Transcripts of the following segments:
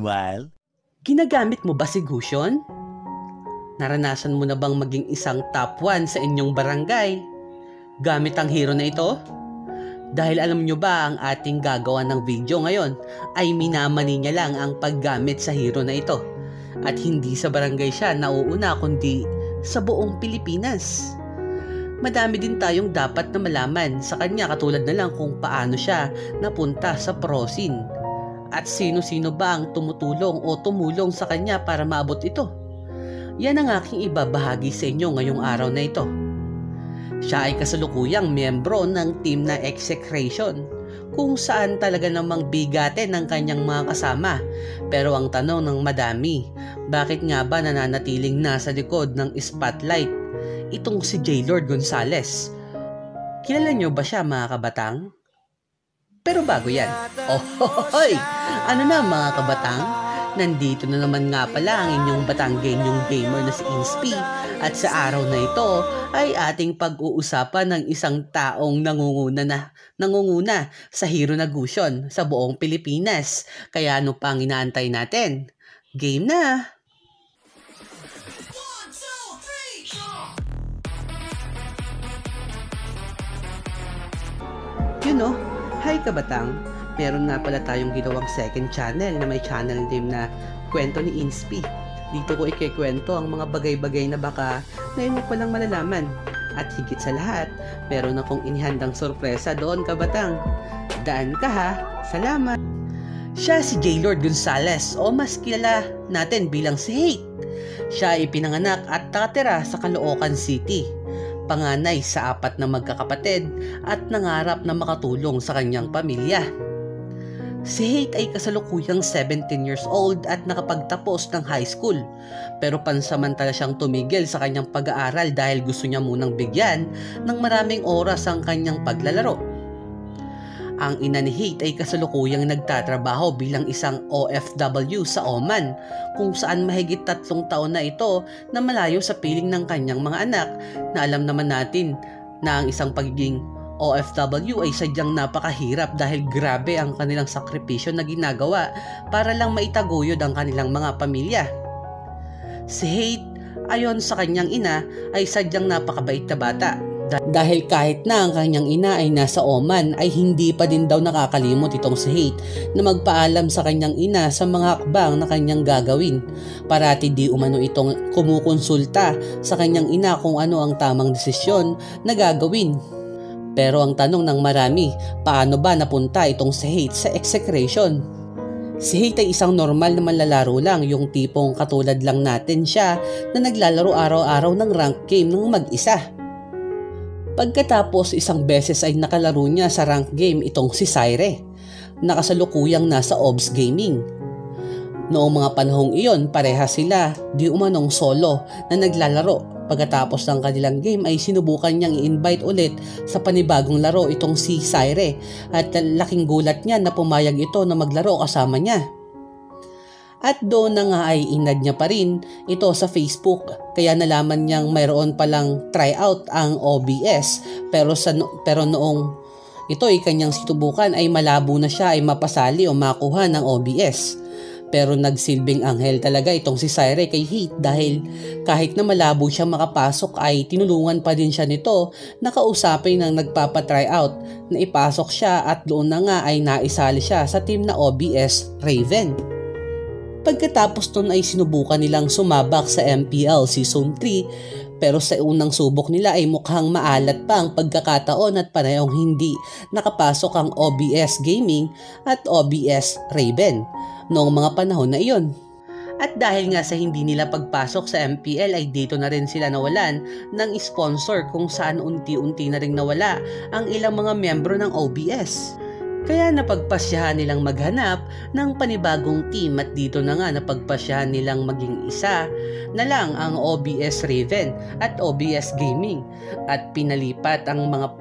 Meanwhile, Ginagamit mo ba si Gusion? Naranasan mo na bang maging isang top 1 sa inyong barangay gamit ang hero na ito? Dahil alam nyo ba ang ating gagawa ng video ngayon ay minamani niya lang ang paggamit sa hero na ito. At hindi sa barangay siya nauuna kundi sa buong Pilipinas. Madami din tayong dapat na malaman sa kanya katulad na lang kung paano siya napunta sa Prosin. At sino-sino ba ang tumutulong o tumulong sa kanya para maabot ito? Yan ang aking ibabahagi sa inyo ngayong araw na ito. Siya ay kasalukuyang miyembro ng team na Execration, kung saan talaga namang bigatin ng kanyang mga kasama. Pero ang tanong ng madami, bakit nga ba nananatiling nasa likod ng spotlight itong si J-Lord Gonzales? Kilala nyo ba siya mga kabatang? Pero bago yan, hoy! Ano na mga kabatang? Nandito na naman nga pala ang inyong batanggenyong gamer na si Inspi, at sa araw na ito ay ating pag-uusapan ng isang taong nangunguna sa hero na Gusion sa buong Pilipinas. Kaya ano pang inaantay natin? Game na! You know, hi kabatang! Meron nga pala tayong ginawang second channel na may channel name na Kwento ni Inspi. Dito ko ikikwento ang mga bagay-bagay na baka ngayon mo palang malalaman. At higit sa lahat, meron akong inihandang sorpresa doon kabatang. Daan ka ha! Salamat! Siya si J-Lord Gonzales o mas kilala natin bilang si Hate. Siya ay pinanganak at nakatira sa Caloocan City. Panganay sa 4 na magkakapatid at nangarap na makatulong sa kanyang pamilya. Si Hate ay kasalukuyang 17 years old at nakapagtapos ng high school, pero pansamantala siyang tumigil sa kanyang pag-aaral dahil gusto niya munang bigyan ng maraming oras ang kanyang paglalaro. Ang ina ni Hate ay kasalukuyang nagtatrabaho bilang isang OFW sa Oman, kung saan mahigit 3 taon na ito na malayo sa piling ng kanyang mga anak, na alam naman natin na ang isang pagiging OFW ay sadyang napakahirap dahil grabe ang kanilang sakripisyo na ginagawa para lang maitaguyod ang kanilang mga pamilya. Si Hate, ayon sa kanyang ina, ay sadyang napakabait na bata. Dahil kahit na ang kanyang ina ay nasa Oman ay hindi pa din daw nakakalimot itong si Hate na magpaalam sa kanyang ina sa mga hakbang na kanyang gagawin. Parati di umano itong kumukonsulta sa kanyang ina kung ano ang tamang desisyon na gagawin. Pero ang tanong ng marami, paano ba napunta itong si Hate sa Execration? Si Hate ay isang normal na manlalaro lang, yung tipong katulad lang natin siya na naglalaro araw-araw ng rank game ng mag-isa. Pagkatapos isang beses ay nakalaro niya sa rank game itong si Syre, nakasalukuyang nasa OBS Gaming. Noong mga panahong iyon, pareha sila di umanong solo na naglalaro. Pagkatapos ng kanilang game ay sinubukan niyang i-invite ulit sa panibagong laro itong si Syre, at laking gulat niya na pumayag ito na maglaro kasama niya. At doon na nga ay inad niya pa rin ito sa Facebook, kaya nalaman niyang mayroon palang tryout ang OBS, pero noong ito ay kanyang situbukan ay malabo na siya ay mapasali o makuha ng OBS. Pero nagsilbing anghel talaga itong si Syre kay Hate dahil kahit na malabo siya makapasok ay tinulungan pa din siya nito na kausapin ng nagpapatryout na ipasok siya, at doon na nga ay naisali siya sa team na OBS Raven. Pagkatapos nun ay sinubukan nilang sumabak sa MPL Season 3, pero sa unang subok nila ay mukhang maalat pa ang pagkakataon at parehong hindi nakapasok ang OBS Gaming at OBS Raven noong mga panahon na iyon. At dahil nga sa hindi nila pagpasok sa MPL ay dito na rin sila nawalan ng sponsor, kung saan unti-unti na rin nawala ang ilang mga miyembro ng OBS. Kaya napagpasyahan nilang maghanap ng panibagong team, at dito na nga napagpasyahan nilang maging isa na lang ang OBS Raven at OBS Gaming, at pinalitan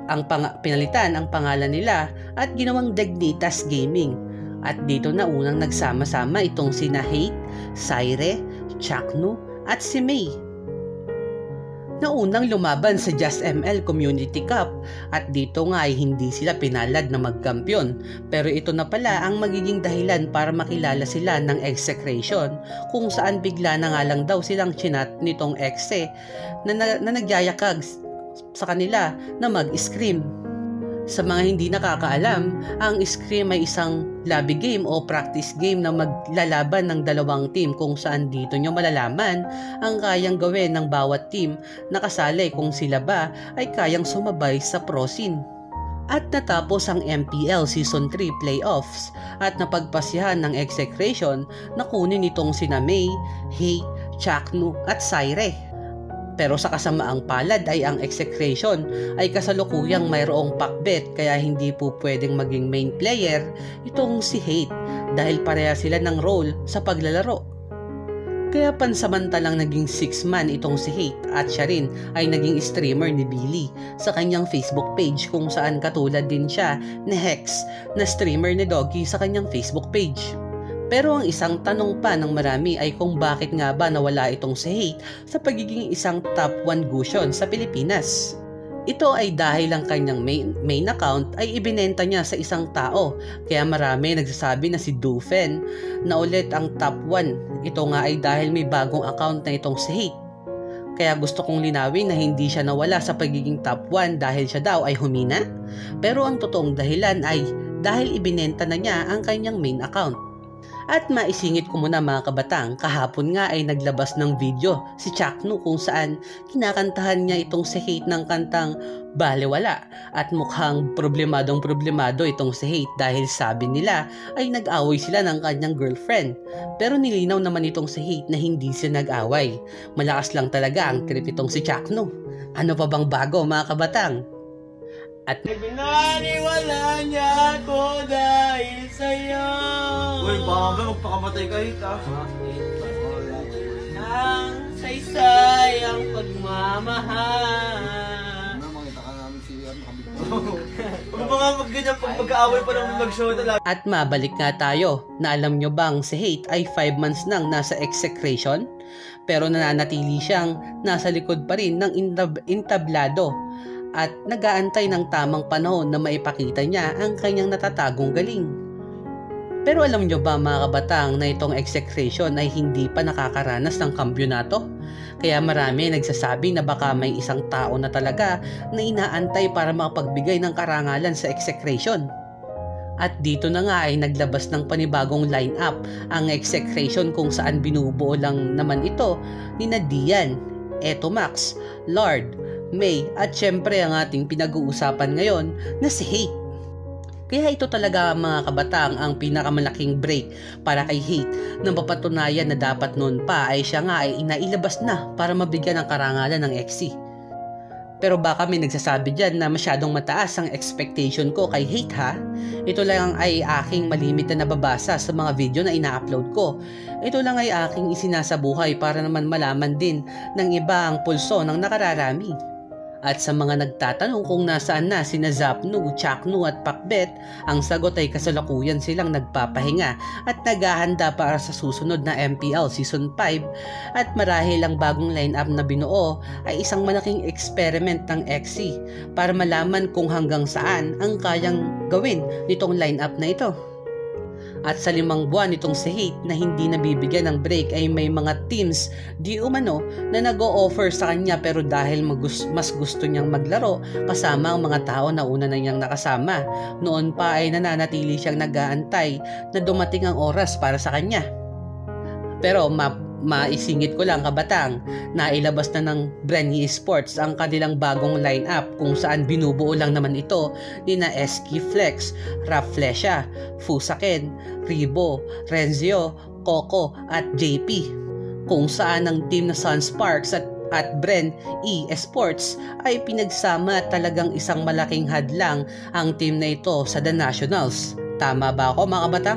ang pangalan nila at ginawang Dignitas Gaming. At dito na unang nagsama-sama itong sina Hate, Syre, Chakno at si May. na unang lumaban sa Just ML Community Cup at dito nga ay hindi sila pinalad na magkampiyon. Pero ito na pala ang magiging dahilan para makilala sila ng execration kung saan bigla na nga lang daw silang chinat nitong exe na nagyayakag sa kanila na mag-scream. Sa mga hindi nakakaalam, ang Scream ay isang lobby game o practice game na maglalaban ng dalawang team kung saan dito nyo malalaman ang kayang gawin ng bawat team na kasali kung sila ba ay kayang sumabay sa pro scene. At natapos ang MPL Season 3 playoffs at napagpasyahan ng execration na kunin itong sina May, Hate, Chaknu at Saire. Pero sa kasamaang palad ay ang execration ay kasalukuyang mayroong pakbet kaya hindi po pwedeng maging main player itong si Hate dahil pareha sila ng role sa paglalaro. Kaya pansamantalang naging 6-man itong si Hate at siya rin ay naging streamer ni Billy sa kanyang Facebook page kung saan katulad din siya ni Hex na streamer ni Doggy sa kanyang Facebook page. Pero ang isang tanong pa ng marami ay kung bakit nga ba nawala itong si Hate sa pagiging isang top 1 Gusion sa Pilipinas. Ito ay dahil ang kanyang main account ay ibinenta niya sa isang tao, kaya marami nagsasabi na si Dufen na ulit ang top 1. Ito nga ay dahil may bagong account na itong si Hate. Kaya gusto kong linawin na hindi siya nawala sa pagiging top 1 dahil siya daw ay humina. Pero ang totoong dahilan ay dahil ibinenta na niya ang kanyang main account. At maisingit ko muna mga kabatang, kahapon nga ay naglabas ng video si Chaknu kung saan kinakantahan niya itong si Hate ng kantang Balewala at mukhang problemado itong si Hate dahil sabi nila ay nag-away sila ng kanyang girlfriend. Pero nilinaw naman itong si Hate na hindi sila nag-away. Malakas lang talaga ang trip itong si Chaknu. Ano pa bang bago mga kabatang? At pinaniwala niya ako dahil sa'yo. Uy, baka magpakamatay ka hit ah. Nang saysay ang pagmamahal. Makita ka namin si Kabit. Huwag mga magganyan pag mag-aaway pa naman mag-show talaga. At mabalik nga tayo na alam nyo bang si Hate ay 5 months nang nasa execration pero nananatili siyang nasa likod pa rin ng entablado at nag-aantay ng tamang panahon na maipakita niya ang kanyang natatagong galing. Pero alam nyo ba mga kabatang na itong execration ay hindi pa nakakaranas ng kampyonato? Kaya marami nagsasabi na baka may isang tao na talaga na inaantay para makapagbigay ng karangalan sa execration. At dito na nga ay naglabas ng panibagong lineup ang execration kung saan binubuo lang naman ito ni Dian, Etomax, Lord, May at syempre ang ating pinag-uusapan ngayon na si Hate. Kaya ito talaga mga kabatang ang pinakamalaking break para kay Hate nang mapatunayan na dapat noon pa ay siya nga ay inailabas na para mabigyan ng karangalan ng XC. Pero baka may nagsasabi dyan na masyadong mataas ang expectation ko kay Hate ha? Ito lang ay aking malimit na nababasa sa mga video na ina-upload ko. Ito lang ay aking isinasabuhay para naman malaman din ng iba ang pulso ng nakararami. At sa mga nagtatanong kung nasaan na sina Zapnu, Chaknu at Pakbet, ang sagot ay kasalukuyan silang nagpapahinga at naghahanda para sa susunod na MPL Season 5 at marahil ang bagong lineup na binuo ay isang malaking experiment ng XC para malaman kung hanggang saan ang kayang gawin nitong lineup na ito. At sa 5 buwan nitong si Hate na hindi nabibigyan ng break ay may mga teams di umano na nag-o-offer sa kanya pero dahil mas gusto niyang maglaro kasama ang mga tao na una na niyang nakasama. Noon pa ay nananatili siyang nag-aantay na dumating ang oras para sa kanya. Pero maisingit ko lang kabatang, nailabas na ng Brenny Sports ang kanilang bagong lineup kung saan binubuo lang naman ito ni na SK Flex, Raf Flesha, Fusaken, Ribo, Renzio, Coco at JP. Kung saan ang team na Sunsparks at Bren Sports ay pinagsama talagang isang malaking hadlang ang team na ito sa The Nationals. Tama ba ako mga kabatang?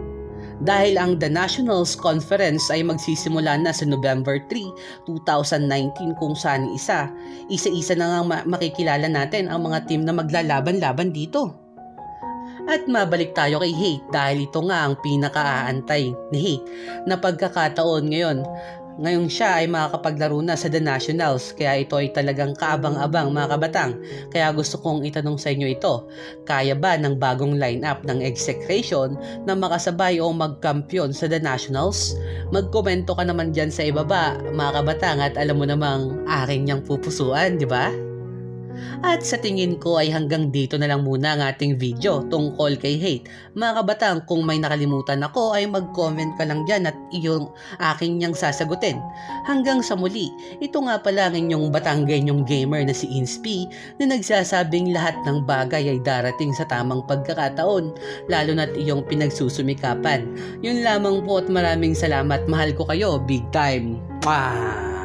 Dahil ang The Nationals Conference ay magsisimula na sa November 3, 2019 kung saan isa-isa na nga makikilala natin ang mga team na maglalaban-laban dito. At mabalik tayo kay Hate dahil ito nga ang pinaka-aantay ni Hate na pagkakataon ngayon Ngayong siya ay makakapaglaro na sa The Nationals, kaya ito ay talagang kaabang-abang mga kabatang. Kaya gusto kong itanong sa inyo ito, kaya ba ng bagong lineup ng Execration na makasabay o magkampiyon sa The Nationals? Magkomento ka naman dyan sa ibaba mga kabatang, at alam mo namang akin niyang pupusuan, di ba? At sa tingin ko ay hanggang dito na lang muna ang ating video tungkol kay Hate. Mga kabatang, kung may nakalimutan ako ay mag-comment ka lang dyan at iyong aking niyang sasagutin. Hanggang sa muli, ito nga pala ang inyong Batanggenyong gamer na si Inspi na nagsasabing lahat ng bagay ay darating sa tamang pagkakataon, lalo na't iyong pinagsusumikapan. Yun lamang po at maraming salamat. Mahal ko kayo, big time. Mwah!